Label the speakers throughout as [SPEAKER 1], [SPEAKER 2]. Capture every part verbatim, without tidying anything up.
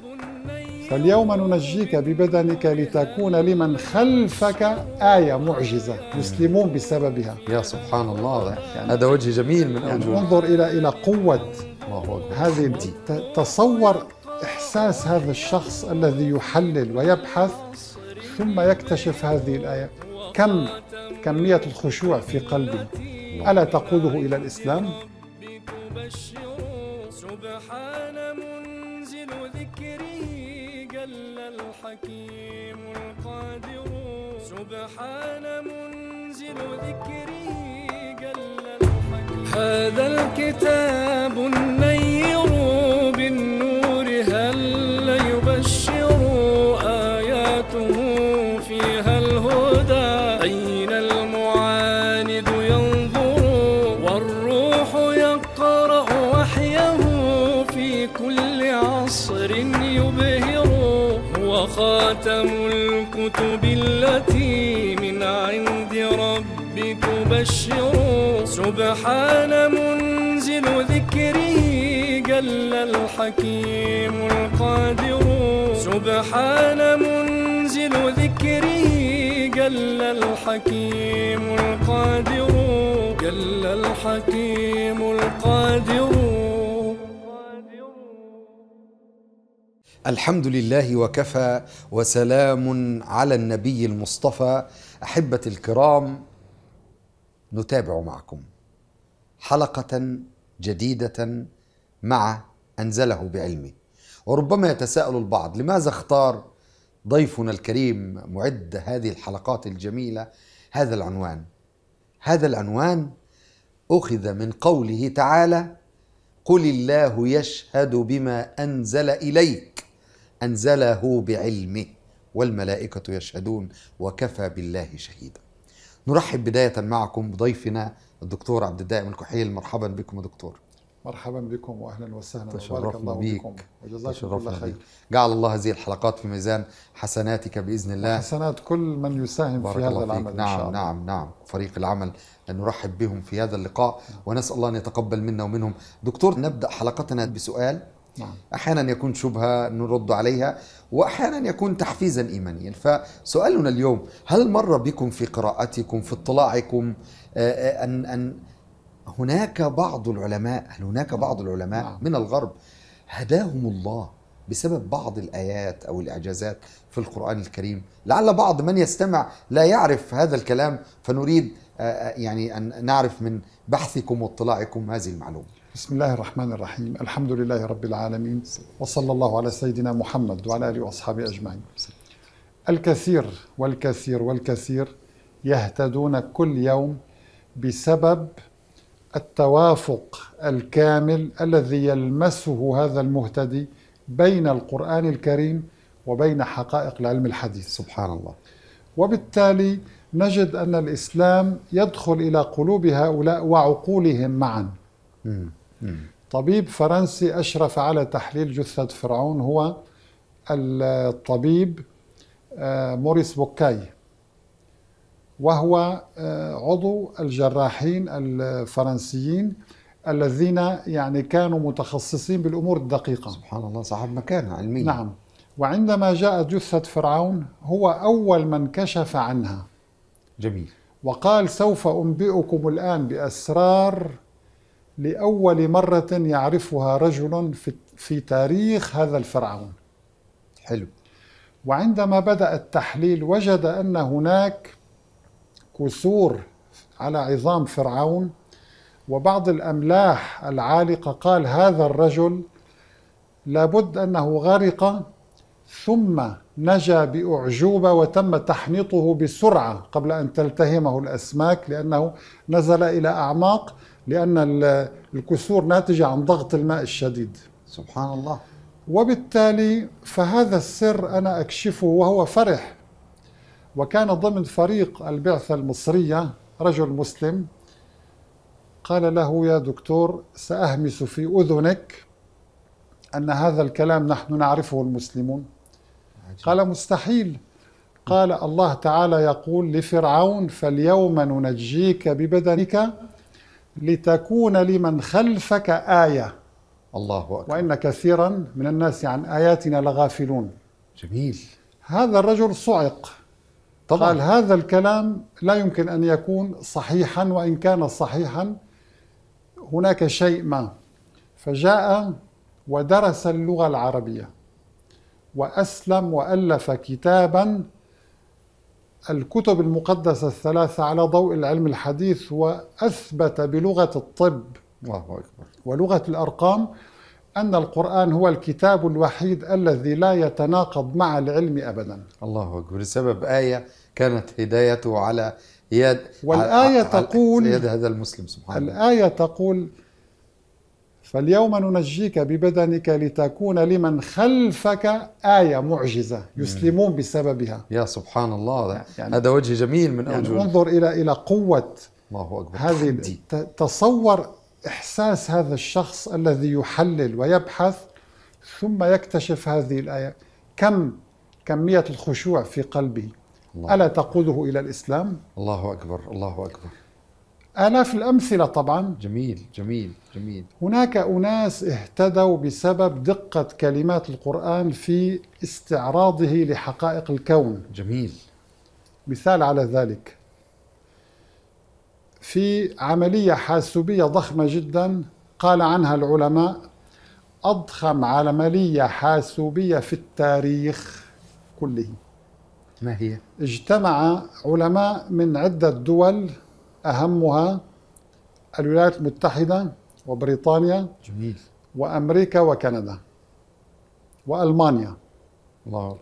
[SPEAKER 1] فاليوم ننجيك ببدنك لتكون لمن خلفك آية معجزة يسلمون بسببها.
[SPEAKER 2] يا سبحان الله، يعني هذا وجه جميل من
[SPEAKER 1] يعني
[SPEAKER 2] أوجه.
[SPEAKER 1] انظر إلى إلى قوة
[SPEAKER 2] الله
[SPEAKER 1] هذه. تصور إحساس هذا الشخص الذي يحلل ويبحث ثم يكتشف هذه الآية، كم كمية الخشوع في قلبه، ألا تقوده إلى الإسلام؟
[SPEAKER 3] سبحان منزل ذكره جل الحكيم القادر. سبحان منزل ذكره جل الحكيم. هذا الكتاب النير بالنور هل يبشر آياته فيها الهدى. أين المعاند ينظر والروح يقرأ وحيه في كل عصر يبهر. هو خاتم الكتب التي من عند ربي تبشر. سبحان منزل ذكره جل الحكيم القادر. سبحان منزل ذكره جل الحكيم القادر. جل الحكيم القادر.
[SPEAKER 2] الحمد لله وكفى، وسلام على النبي المصطفى. أحبتي الكرام، نتابع معكم حلقة جديدة مع أنزله بعلمه. وربما يتساءل البعض لماذا اختار ضيفنا الكريم معد هذه الحلقات الجميلة هذا العنوان. هذا العنوان أخذ من قوله تعالى: قل الله يشهد بما أنزل إليك أنزله بعلمه والملائكة يشهدون وكفى بالله شهيدا. نرحب بداية معكم بضيفنا الدكتور عبد الدائم الكحيل. مرحبا بكم يا دكتور.
[SPEAKER 1] مرحبا بكم واهلا وسهلا،
[SPEAKER 2] تشرفنا الله بكم
[SPEAKER 1] وجزاكم الله خير.
[SPEAKER 2] جعل الله هذه الحلقات في ميزان حسناتك بإذن الله،
[SPEAKER 1] حسنات كل من يساهم في هذا العمل.
[SPEAKER 2] نعم
[SPEAKER 1] إن شاء الله.
[SPEAKER 2] نعم نعم فريق العمل، أن نرحب بهم في هذا اللقاء ونسأل الله أن يتقبل منا ومنهم. دكتور، نبدأ حلقتنا بسؤال
[SPEAKER 1] نعم.
[SPEAKER 2] أحيانا يكون شبهة نرد عليها، وأحيانا يكون تحفيزا إيمانيا. فسؤالنا اليوم: هل مر بكم في قراءتكم في اطلاعكم أن أن هناك بعض العلماء هل هناك بعض العلماء
[SPEAKER 1] نعم.
[SPEAKER 2] من الغرب هداهم الله بسبب بعض الآيات أو الإعجازات في القرآن الكريم؟ لعل بعض من يستمع لا يعرف هذا الكلام، فنريد يعني أن نعرف من بحثكم واطلاعكم هذه المعلومة.
[SPEAKER 1] بسم الله الرحمن الرحيم. الحمد لله رب العالمين، وصلى الله على سيدنا محمد وعلى آله وأصحابه أجمعين. الكثير والكثير والكثير يهتدون كل يوم بسبب التوافق الكامل الذي يلمسه هذا المهتدي بين القرآن الكريم وبين حقائق العلم الحديث.
[SPEAKER 2] سبحان الله.
[SPEAKER 1] وبالتالي نجد أن الإسلام يدخل إلى قلوب هؤلاء وعقولهم معا.
[SPEAKER 2] مم. مم.
[SPEAKER 1] طبيب فرنسي أشرف على تحليل جثة فرعون هو الطبيب موريس بوكاي، وهو عضو الجراحين الفرنسيين الذين يعني كانوا متخصصين بالأمور الدقيقة.
[SPEAKER 2] سبحان الله، صاحب مكانة علمية.
[SPEAKER 1] نعم. وعندما جاءت جثة فرعون هو أول من كشف عنها.
[SPEAKER 2] جميل.
[SPEAKER 1] وقال: سوف أنبئكم الآن بأسرار لأول مرة يعرفها رجل في, في تاريخ هذا الفرعون.
[SPEAKER 2] حلو.
[SPEAKER 1] وعندما بدأ التحليل وجد أن هناك كسور على عظام فرعون وبعض الأملاح العالقة. قال: هذا الرجل لابد أنه غرق ثم نجا بأعجوبة وتم تحنيطه بسرعة قبل أن تلتهمه الأسماك، لأنه نزل إلى أعماق، لأن الكسور ناتجة عن ضغط الماء الشديد.
[SPEAKER 2] سبحان الله.
[SPEAKER 1] وبالتالي فهذا السر أنا أكشفه، وهو فرح. وكان ضمن فريق البعثة المصرية رجل مسلم قال له: يا دكتور، سأهمس في أذنك أن هذا الكلام نحن نعرفه المسلمون. قال: مستحيل. قال: الله تعالى يقول لفرعون: فاليوم ننجيك ببدنك لتكون لمن خلفك آية.
[SPEAKER 2] الله أكبر.
[SPEAKER 1] وإن كثيرا من الناس عن آياتنا لغافلون.
[SPEAKER 2] جميل.
[SPEAKER 1] هذا الرجل صعق طبعا. قال هذا الكلام لا يمكن أن يكون صحيحا، وإن كان صحيحا هناك شيء ما. فجاء ودرس اللغة العربية وأسلم وألف كتابا الكتب المقدسة الثلاثة على ضوء العلم الحديث، وأثبت بلغة الطب
[SPEAKER 2] الله أكبر
[SPEAKER 1] ولغة الأرقام أن القرآن هو الكتاب الوحيد الذي لا يتناقض مع العلم أبدا.
[SPEAKER 2] الله أكبر. بسبب آية كانت هدايته على يد
[SPEAKER 1] والآية
[SPEAKER 2] على
[SPEAKER 1] تقول
[SPEAKER 2] يد هذا المسلم سبحان الله.
[SPEAKER 1] الآية تقول فاليوم ننجيك ببدنك لتكون لمن خلفك آية معجزة يسلمون بسببها.
[SPEAKER 2] يا سبحان الله.
[SPEAKER 1] يعني
[SPEAKER 2] هذا وجه جميل من
[SPEAKER 1] يعني
[SPEAKER 2] أوجه.
[SPEAKER 1] انظر إلى إلى قوة
[SPEAKER 2] الله أكبر.
[SPEAKER 1] هذه. تصور إحساس هذا الشخص الذي يحلل ويبحث ثم يكتشف هذه الآية. كم كمية الخشوع في قلبه. الله. ألا تقوده إلى الإسلام؟
[SPEAKER 2] الله أكبر. الله أكبر.
[SPEAKER 1] آلاف الأمثلة طبعا.
[SPEAKER 2] جميل جميل جميل.
[SPEAKER 1] هناك أناس اهتدوا بسبب دقة كلمات القرآن في استعراضه لحقائق الكون.
[SPEAKER 2] جميل.
[SPEAKER 1] مثال على ذلك في عملية حاسوبية ضخمة جدا قال عنها العلماء أضخم عملية حاسوبية في التاريخ كله.
[SPEAKER 2] ما هي؟
[SPEAKER 1] اجتمع علماء من عدة دول أهمها الولايات المتحدة وبريطانيا
[SPEAKER 2] جميل.
[SPEAKER 1] وأمريكا وكندا وألمانيا.
[SPEAKER 2] الله.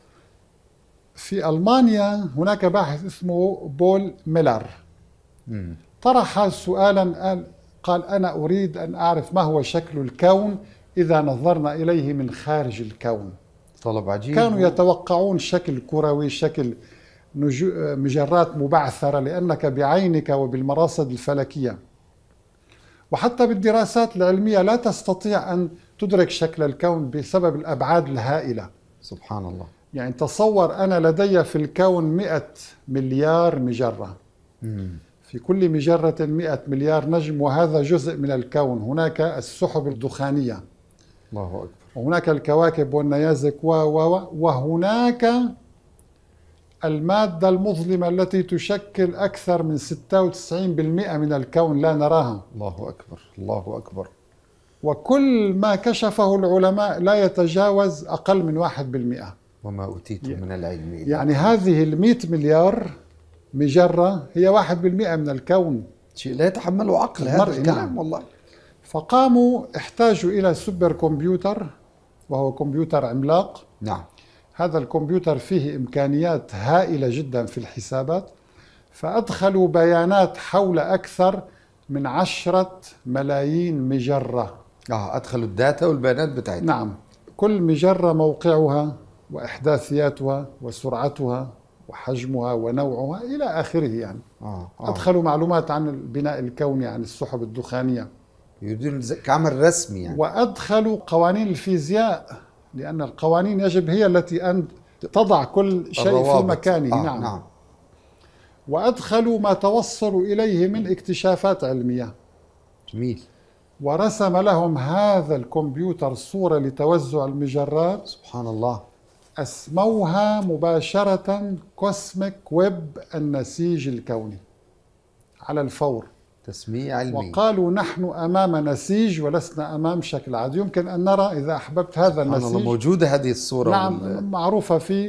[SPEAKER 1] في ألمانيا هناك باحث اسمه بول ميلر
[SPEAKER 2] مم.
[SPEAKER 1] طرح سؤالا قال, قال أنا أريد أن أعرف ما هو شكل الكون إذا نظرنا إليه من خارج الكون.
[SPEAKER 2] طلب عجيب.
[SPEAKER 1] كانوا يتوقعون شكل كروي، شكل مجرات مبعثرة، لأنك بعينك وبالمراصد الفلكية وحتى بالدراسات العلمية لا تستطيع أن تدرك شكل الكون بسبب الأبعاد الهائلة.
[SPEAKER 2] سبحان الله.
[SPEAKER 1] يعني تصور أنا لدي في الكون مئة مليار مجرة.
[SPEAKER 2] مم.
[SPEAKER 1] في كل مجرة مئة مليار نجم، وهذا جزء من الكون. هناك السحب الدخانية.
[SPEAKER 2] الله أكبر.
[SPEAKER 1] وهناك الكواكب والنيازك و و وهناك المادة المظلمة التي تشكل أكثر من ستة وتسعين بالمئة من الكون لا نراها.
[SPEAKER 2] الله أكبر. الله أكبر.
[SPEAKER 1] وكل ما كشفه العلماء لا يتجاوز أقل من واحد بالمئة.
[SPEAKER 2] وما أوتيت من العلم إلا.
[SPEAKER 1] يعني هذه المئة مليار مجرة هي واحد بالمئة من الكون.
[SPEAKER 2] شيء لا يتحمله عقل هذا الكلام. نعم. والله.
[SPEAKER 1] فقاموا احتاجوا إلى سوبر كمبيوتر، وهو كمبيوتر عملاق.
[SPEAKER 2] نعم.
[SPEAKER 1] هذا الكمبيوتر فيه إمكانيات هائلة جدا في الحسابات، فأدخلوا بيانات حول أكثر من عشرة ملايين مجرة.
[SPEAKER 2] آه أدخلوا الداتا والبيانات بتاعتها.
[SPEAKER 1] نعم. كل مجرة موقعها وإحداثياتها وسرعتها وحجمها ونوعها إلى آخره. يعني
[SPEAKER 2] آه. آه.
[SPEAKER 1] أدخلوا معلومات عن البناء الكوني، عن السحب الدخانية،
[SPEAKER 2] يدير كعمل رسمي يعني.
[SPEAKER 1] وأدخلوا قوانين الفيزياء، لأن القوانين يجب هي التي أن تضع كل شيء في مكانه.
[SPEAKER 2] آه.
[SPEAKER 1] نعم.
[SPEAKER 2] نعم.
[SPEAKER 1] وأدخلوا ما توصلوا إليه من اكتشافات علمية.
[SPEAKER 2] جميل.
[SPEAKER 1] ورسم لهم هذا الكمبيوتر صورة لتوزع المجرات.
[SPEAKER 2] سبحان الله.
[SPEAKER 1] أسموها مباشرة كوسميك ويب، النسيج الكوني، على الفور.
[SPEAKER 2] تسمية علمية.
[SPEAKER 1] وقالوا نحن أمام نسيج ولسنا أمام شكل عادي. يمكن أن نرى إذا أحببت هذا النسيج.
[SPEAKER 2] الله. موجودة هذه الصورة.
[SPEAKER 1] نعم. وال... معروفة في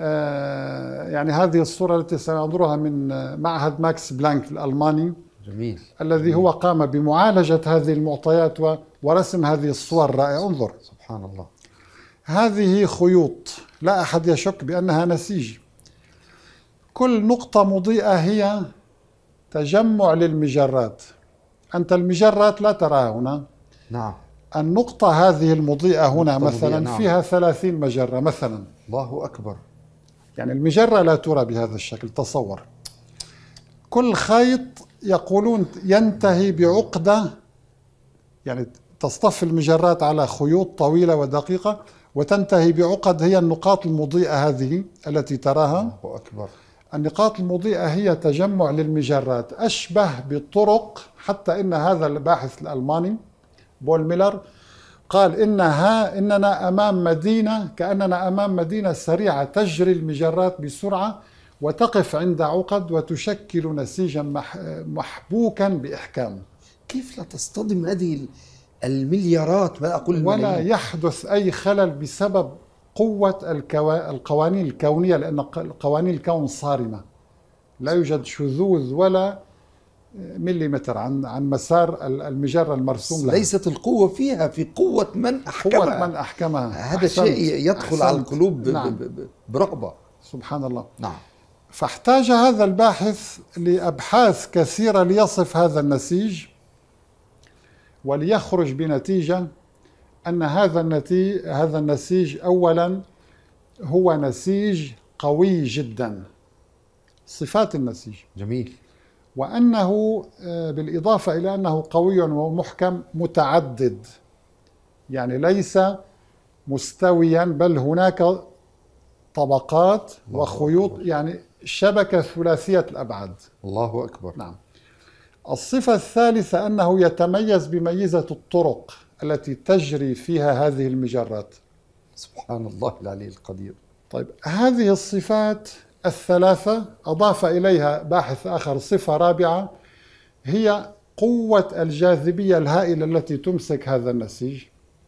[SPEAKER 1] آه يعني هذه الصورة التي سننظرها من معهد ماكس بلانك الألماني.
[SPEAKER 2] جميل.
[SPEAKER 1] الذي
[SPEAKER 2] جميل.
[SPEAKER 1] هو قام بمعالجة هذه المعطيات و... ورسم هذه الصور الرائعة. انظر.
[SPEAKER 2] سبحان الله.
[SPEAKER 1] هذه خيوط لا أحد يشك بأنها نسيج. كل نقطة مضيئة هي تجمع للمجرات. أنت المجرات لا تراها هنا.
[SPEAKER 2] نعم.
[SPEAKER 1] النقطة هذه المضيئة هنا مثلا
[SPEAKER 2] نعم.
[SPEAKER 1] فيها ثلاثين مجرة مثلا.
[SPEAKER 2] الله أكبر.
[SPEAKER 1] يعني المجرة لا ترى بهذا الشكل. تصور كل خيط يقولون ينتهي بعقدة، يعني تصطف المجرات على خيوط طويلة ودقيقة وتنتهي بعقد، هي النقاط المضيئة هذه التي تراها.
[SPEAKER 2] الله أكبر.
[SPEAKER 1] النقاط المضيئة هي تجمع للمجرات، أشبه بطرق. حتى إن هذا الباحث الألماني بول ميلر قال إنها إننا أمام مدينة، كأننا أمام مدينة سريعة تجري المجرات بسرعة وتقف عند عقد وتشكل نسيجا محبوكا بإحكام.
[SPEAKER 2] كيف لا تصطدم هذه المليارات، ما أقول
[SPEAKER 1] ولا
[SPEAKER 2] الملايين؟
[SPEAKER 1] يحدث أي خلل بسبب قوة الكوا... القوانين الكونية، لأن قوانين الكون صارمة، لا يوجد شذوذ ولا مليمتر عن عن مسار المجرة المرسوم لها.
[SPEAKER 2] ليست القوة فيها، في قوة من أحكمها.
[SPEAKER 1] قوة من أحكمها.
[SPEAKER 2] هذا
[SPEAKER 1] أحسنت.
[SPEAKER 2] شيء يدخل
[SPEAKER 1] أحسنت.
[SPEAKER 2] على القلوب ب...
[SPEAKER 1] نعم.
[SPEAKER 2] ب... ب... برغبة.
[SPEAKER 1] سبحان الله.
[SPEAKER 2] نعم.
[SPEAKER 1] فاحتاج هذا الباحث لأبحاث كثيرة ليصف هذا النسيج، وليخرج بنتيجة أن هذا النتيج هذا النسيج أولا هو نسيج قوي جدا، صفات النسيج
[SPEAKER 2] جميل.
[SPEAKER 1] وأنه بالإضافة إلى أنه قوي ومحكم متعدد، يعني ليس مستويا بل هناك طبقات وخيوط، يعني شبكة ثلاثية الأبعاد.
[SPEAKER 2] الله أكبر.
[SPEAKER 1] نعم. الصفة الثالثة أنه يتميز بميزة الطرق التي تجري فيها هذه المجرات.
[SPEAKER 2] سبحان الله العلي القدير.
[SPEAKER 1] طيب، هذه الصفات الثلاثة أضاف إليها باحث آخر صفة رابعة، هي قوة الجاذبية الهائلة التي تمسك هذا النسيج.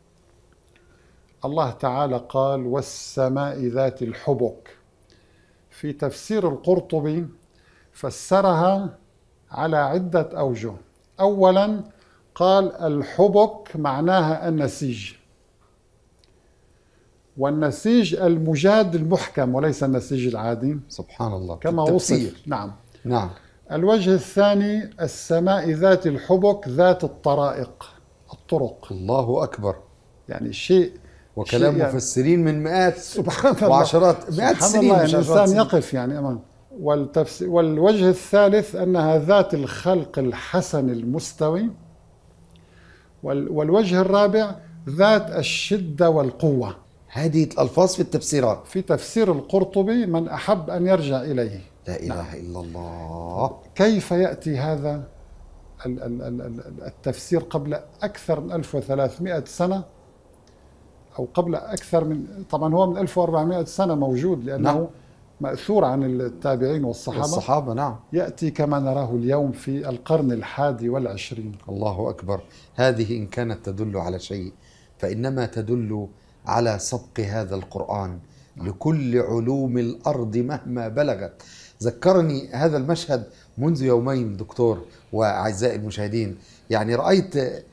[SPEAKER 1] الله تعالى قال: والسماء ذات الحبك. في تفسير القرطبي فسرها على عدة أوجه. أولا قال الحبك معناها النسيج، والنسيج المجاد المحكم وليس النسيج العادي.
[SPEAKER 2] سبحان الله.
[SPEAKER 1] كما وصف. نعم.
[SPEAKER 2] نعم.
[SPEAKER 1] الوجه الثاني السماء ذات الحبك ذات الطرائق، الطرق.
[SPEAKER 2] الله أكبر.
[SPEAKER 1] يعني شيء
[SPEAKER 2] وكلام
[SPEAKER 1] شيء يعني
[SPEAKER 2] مفسرين من مئات
[SPEAKER 1] سبحان الله
[SPEAKER 2] وعشرات مئات
[SPEAKER 1] سبحان
[SPEAKER 2] سنين.
[SPEAKER 1] الله، يعني الإنسان
[SPEAKER 2] سنين.
[SPEAKER 1] يقف يعني أمام. والتفسير والوجه الثالث أنها ذات الخلق الحسن المستوي. والوجه الرابع ذات الشدة والقوة.
[SPEAKER 2] هذه الألفاظ في التفسيرات
[SPEAKER 1] في تفسير القرطبي من أحب أن يرجع إليه.
[SPEAKER 2] لا إله نعم. إلا الله.
[SPEAKER 1] كيف يأتي هذا التفسير قبل أكثر من ألف وثلاثمئة سنة، أو قبل أكثر من، طبعا هو من ألف وأربعمئة سنة موجود، لأنه نعم. مأثور عن التابعين والصحابة.
[SPEAKER 2] والصحابة نعم.
[SPEAKER 1] يأتي كما نراه اليوم في القرن الحادي والعشرين.
[SPEAKER 2] الله أكبر. هذه إن كانت تدل على شيء فإنما تدل على سبق هذا القرآن لكل علوم الأرض مهما بلغت. ذكرني هذا المشهد منذ يومين دكتور وأعزائي المشاهدين، يعني رأيت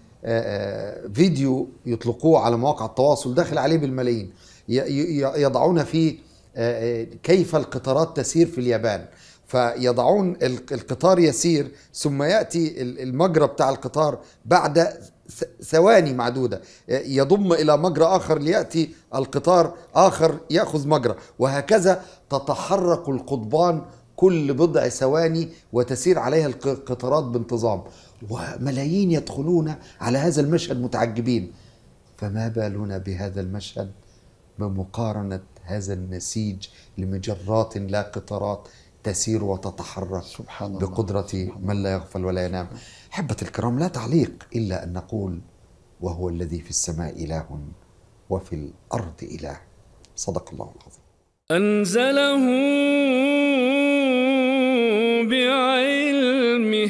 [SPEAKER 2] فيديو يطلقوه على مواقع التواصل داخل عليه بالملايين، يضعون فيه كيف القطارات تسير في اليابان، فيضعون القطار يسير ثم يأتي المجرى بتاع القطار بعد ثواني معدودة يضم إلى مجرى آخر ليأتي القطار آخر يأخذ مجرى، وهكذا تتحرك القضبان كل بضع ثواني وتسير عليها القطارات بانتظام، وملايين يدخلون على هذا المشهد متعجبين. فما بالنا بهذا المشهد بمقارنة هذا النسيج لمجرات لا قطارات تسير وتتحرك سبحان بقدرة الله. من لا يغفل ولا ينام. أحبة الكرام، لا تعليق إلا أن نقول وهو الذي في السماء إله وفي الأرض إله. صدق الله العظيم.
[SPEAKER 3] أنزله بعلمه.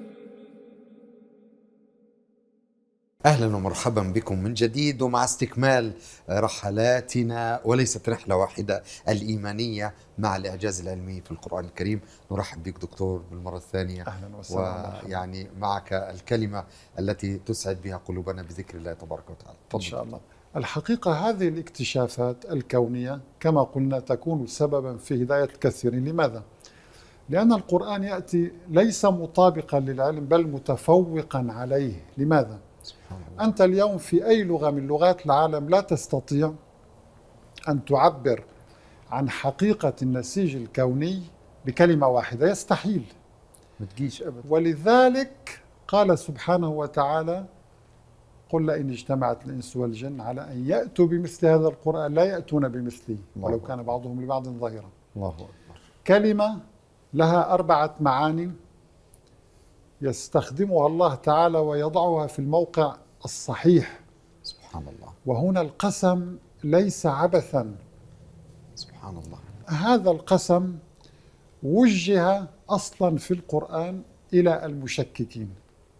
[SPEAKER 2] أهلا ومرحبا بكم من جديد ومع استكمال رحلاتنا، وليست رحلة واحدة، الإيمانية مع الإعجاز العلمي في القرآن الكريم. نرحب بك دكتور بالمرة الثانية.
[SPEAKER 1] أهلا وسهلا.
[SPEAKER 2] ويعني معك الكلمة التي تسعد بها قلوبنا بذكر الله تبارك وتعالى.
[SPEAKER 1] إن شاء الله. الحقيقة هذه الاكتشافات الكونية كما قلنا تكون سببا في هداية الكثيرين. لماذا؟ لأن القرآن يأتي ليس مطابقا للعلم بل متفوقا عليه. لماذا؟ أنت اليوم في أي لغة من لغات العالم لا تستطيع أن تعبر عن حقيقة النسيج الكوني بكلمة واحدة، يستحيل،
[SPEAKER 2] ما تجيش أبدا.
[SPEAKER 1] ولذلك قال سبحانه وتعالى: قل لئن اجتمعت الإنس والجن على أن يأتوا بمثل هذا القرآن لا يأتون بمثله ولو كان بعضهم لبعض ظهيرا.
[SPEAKER 2] الله أكبر.
[SPEAKER 1] كلمة لها أربعة معاني يستخدمها الله تعالى ويضعها في الموقع الصحيح
[SPEAKER 2] سبحان الله.
[SPEAKER 1] وهنا القسم ليس عبثا.
[SPEAKER 2] سبحان الله.
[SPEAKER 1] هذا القسم وجه أصلا في القرآن إلى المشككين.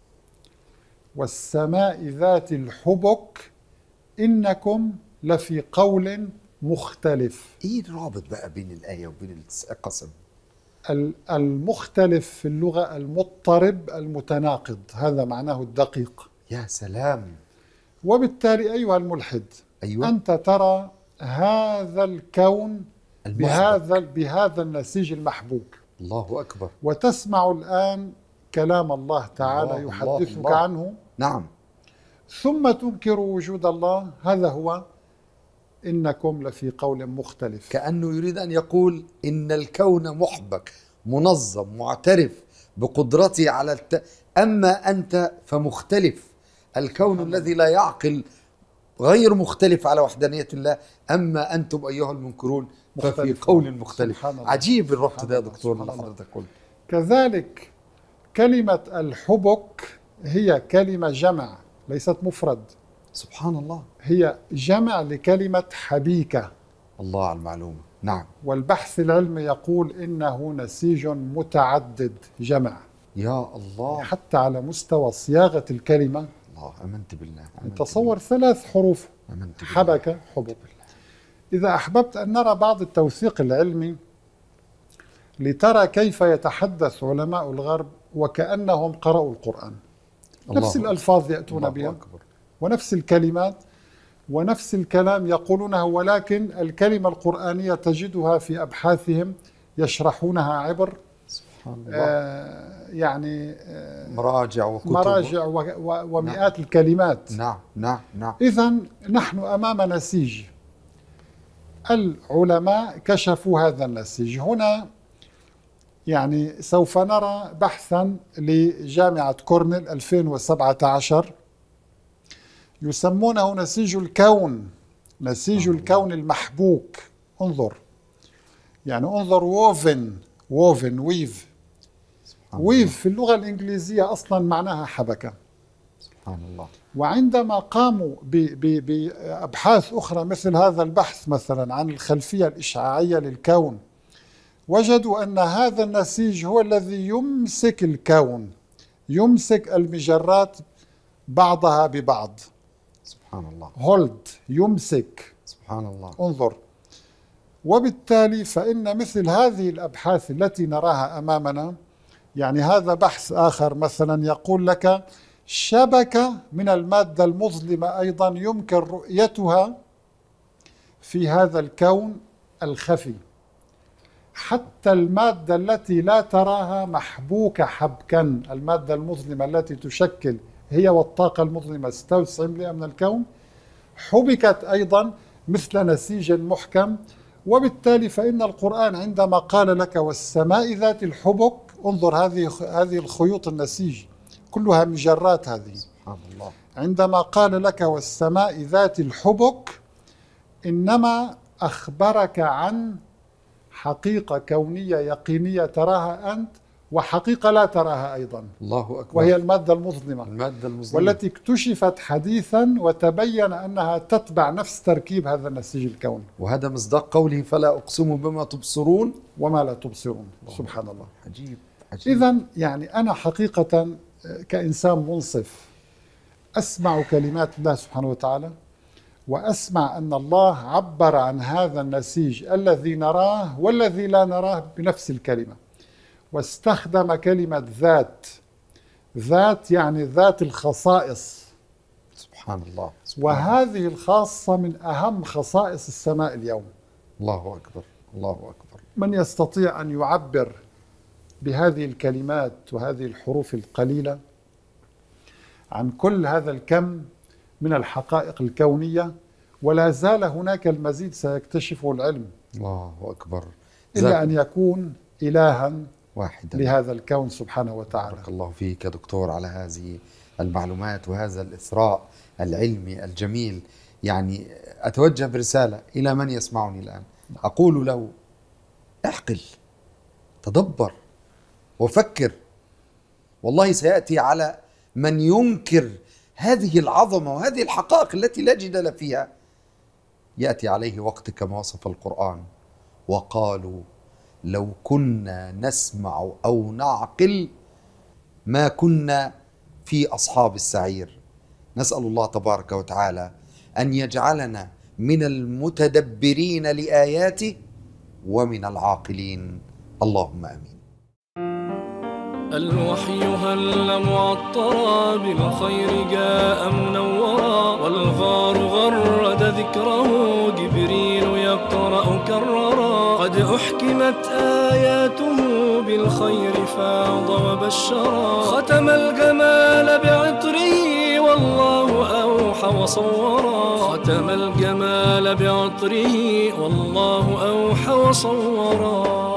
[SPEAKER 1] والسماء ذات الحبك إنكم لفي قول مختلف.
[SPEAKER 2] ايه الرابط بقى بين الآية وبين القسم؟
[SPEAKER 1] المختلف في اللغة المضطرب المتناقض، هذا معناه الدقيق.
[SPEAKER 2] يا سلام.
[SPEAKER 1] وبالتالي أيها الملحد،
[SPEAKER 2] أيوة.
[SPEAKER 1] أنت ترى هذا الكون
[SPEAKER 2] المحبك.
[SPEAKER 1] بهذا بهذا النسيج المحبوك،
[SPEAKER 2] الله أكبر.
[SPEAKER 1] وتسمع الآن كلام الله تعالى
[SPEAKER 2] الله
[SPEAKER 1] يحدثك
[SPEAKER 2] الله الله.
[SPEAKER 1] عنه،
[SPEAKER 2] نعم.
[SPEAKER 1] ثم تنكر وجود الله. هذا هو إنكم لفي قول مختلف.
[SPEAKER 2] كأنه يريد أن يقول إن الكون محبك منظم معترف بقدرته على الت... أما أنت فمختلف. الكون الذي لا يعقل غير مختلف على وحدانية الله، أما أنتم أيها المنكرون ففي
[SPEAKER 1] مختلف.
[SPEAKER 2] قول مختلف.
[SPEAKER 1] سبحان الله.
[SPEAKER 2] عجيب الربط ده يا
[SPEAKER 1] الله.
[SPEAKER 2] دكتور
[SPEAKER 1] سبحان
[SPEAKER 2] اللي
[SPEAKER 1] الله.
[SPEAKER 2] حضرتك قلت.
[SPEAKER 1] كذلك كلمة الحبك هي كلمة جمع ليست مفرد،
[SPEAKER 2] سبحان الله.
[SPEAKER 1] هي جمع لكلمة حبيكة.
[SPEAKER 2] الله على المعلومة. نعم.
[SPEAKER 1] والبحث العلمي يقول إنه نسيج متعدد جمع،
[SPEAKER 2] يا الله.
[SPEAKER 1] حتى على مستوى صياغة الكلمة.
[SPEAKER 2] الله أمنت بالله. أمنت
[SPEAKER 1] تصور ثلاث حروف،
[SPEAKER 2] بالله. أمنت بالله.
[SPEAKER 1] حبك حبك. إذا أحببت أن نرى بعض التوثيق العلمي لترى كيف يتحدث علماء الغرب وكأنهم قرأوا القرآن.
[SPEAKER 2] الله
[SPEAKER 1] نفس
[SPEAKER 2] أكبر.
[SPEAKER 1] الألفاظ يأتون
[SPEAKER 2] الله
[SPEAKER 1] بها
[SPEAKER 2] أكبر.
[SPEAKER 1] ونفس الكلمات ونفس الكلام يقولونه، ولكن الكلمة القرآنية تجدها في أبحاثهم يشرحونها عبر
[SPEAKER 2] سبحان الله.
[SPEAKER 1] آه يعني آه
[SPEAKER 2] مراجع وكتب.
[SPEAKER 1] مراجع و و ومئات نعم. الكلمات.
[SPEAKER 2] نعم نعم نعم.
[SPEAKER 1] إذن نحن أمام نسيج، العلماء كشفوا هذا النسيج. هنا يعني سوف نرى بحثا لجامعة كورنيل ألفين وسبعة عشر يسمونه نسيج الكون، نسيج الكون المحبوك. انظر، يعني انظر ووفن ووفن ويف. ويف في اللغة الإنجليزية أصلا معناها حبكة.
[SPEAKER 2] سبحان الله.
[SPEAKER 1] وعندما قاموا بأبحاث أخرى مثل هذا البحث مثلا عن الخلفية الإشعاعية للكون، وجدوا أن هذا النسيج هو الذي يمسك الكون، يمسك المجرات بعضها ببعض.
[SPEAKER 2] سبحان الله.
[SPEAKER 1] هولد، يمسك.
[SPEAKER 2] سبحان الله.
[SPEAKER 1] انظر. وبالتالي فإن مثل هذه الأبحاث التي نراها أمامنا، يعني هذا بحث آخر مثلا يقول لك شبكة من المادة المظلمة أيضا يمكن رؤيتها في هذا الكون الخفي. حتى المادة التي لا تراها محبوكة حبكا، المادة المظلمة التي تشكل هي والطاقة المظلمة ستة وتسعين بالمئة من الكون، حبكت أيضا مثل نسيج محكم. وبالتالي فإن القرآن عندما قال لك والسماء ذات الحبك، انظر هذه هذه الخيوط النسيج كلها مجرات هذه.
[SPEAKER 2] سبحان الله.
[SPEAKER 1] عندما قال لك والسماء ذات الحبك، إنما أخبرك عن حقيقة كونية يقينية تراها أنت، وحقيقة لا تراها أيضا،
[SPEAKER 2] الله أكبر،
[SPEAKER 1] وهي المادة المظلمة،
[SPEAKER 2] المادة المظلمة
[SPEAKER 1] والتي اكتشفت حديثا وتبين أنها تتبع نفس تركيب هذا النسيج الكوني.
[SPEAKER 2] وهذا مصداق قوله فلا أقسم بما تبصرون
[SPEAKER 1] وما لا تبصرون. سبحان الله.
[SPEAKER 2] عجيب عجيب.
[SPEAKER 1] إذن يعني أنا حقيقة كإنسان منصف أسمع كلمات الله سبحانه وتعالى، وأسمع أن الله عبر عن هذا النسيج الذي نراه والذي لا نراه بنفس الكلمة، واستخدم كلمة ذات. ذات يعني ذات الخصائص.
[SPEAKER 2] سبحان الله. سبحان
[SPEAKER 1] وهذه الخاصة من أهم خصائص السماء اليوم.
[SPEAKER 2] الله أكبر الله أكبر.
[SPEAKER 1] من يستطيع أن يعبر بهذه الكلمات وهذه الحروف القليلة عن كل هذا الكم من الحقائق الكونية؟ ولا زال هناك المزيد سيكتشفه العلم.
[SPEAKER 2] الله أكبر.
[SPEAKER 1] إلا أن يكون إلها
[SPEAKER 2] واحدا
[SPEAKER 1] لهذا الكون سبحانه وتعالى.
[SPEAKER 2] بارك الله فيك يا دكتور على هذه المعلومات وهذا الإثراء العلمي الجميل. يعني أتوجه برسالة إلى من يسمعني الآن، أقول له اعقل، تدبر وفكر. والله سيأتي على من ينكر هذه العظمة وهذه الحقائق التي لا جدال فيها، يأتي عليه وقت كما وصف القرآن: وقالوا لو كنا نسمع أو نعقل ما كنا في أصحاب السعير. نسأل الله تبارك وتعالى أن يجعلنا من المتدبرين لآياته ومن العاقلين، اللهم آمين.
[SPEAKER 3] الوحي هل معطرا بالخير جاء منورا، والغار غرد ذكره جبريل يقرأ كررا، قد أحكمت آياته بالخير فاض وبشرا، ختم الجمال بعطره والله أوحى وصورا، ختم الجمال بعطره والله أوحى وصورا.